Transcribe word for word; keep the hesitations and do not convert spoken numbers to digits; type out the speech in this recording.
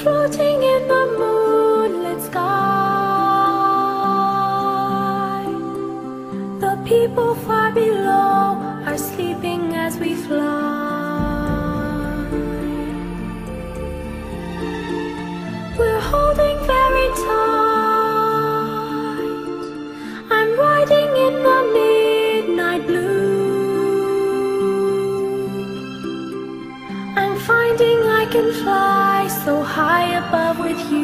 floating in the moonlit sky. The people far below are sleeping as we fly. We're holding very tight. I'm riding in the midnight blue. I'm finding I can fly so high above with you.